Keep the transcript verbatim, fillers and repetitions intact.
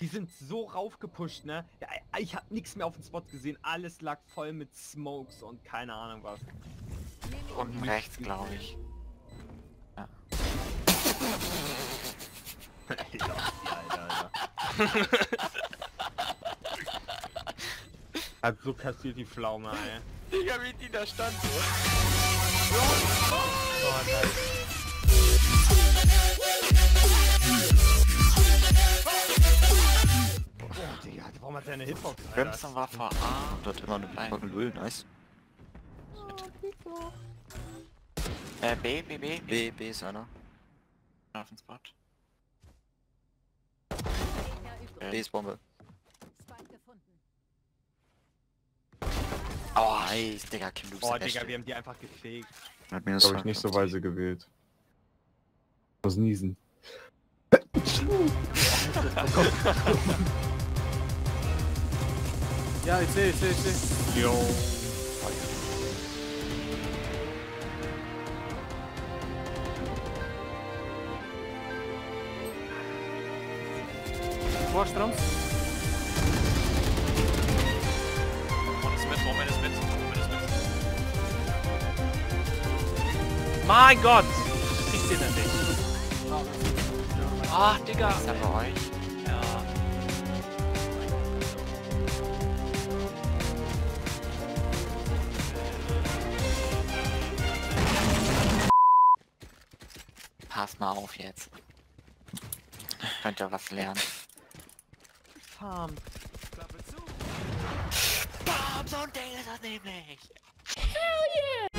Die sind so raufgepusht, ne? Ja, ich hab nichts mehr auf dem Spot gesehen. Alles lag voll mit Smokes und keine Ahnung was. Unten rechts, glaube ich. Ja. Alter, Alter, Alter. Hat so kassiert die Pflaume, ey. Digga, wie die da stand. Oh, nein. Oh, Digga, warum hat der eine Hitbox? Crimson war vor A. Dort immer eine Null, nice. Äh, B, B, B. B, B ist einer. Auf den Spot. B ist Bombe. Oh, Nice, Digga, Kim, du bist Oh, der Digga, Beste. wir haben die einfach gefegt. Hat mir das Glaube ich nicht so weise gewählt. Was niesen. Ja, ich sehe, ich sehe, ich sehe. Yo. Vorstrams. One ist mit, Roman ist mit, Roman ist mit. Mein Gott! Ich den denn nicht. Ah, Digga! ist er bei euch? Ja. Pass mal auf jetzt. Könnt ihr was lernen. Farm. Bam, so ein Ding ist das nämlich!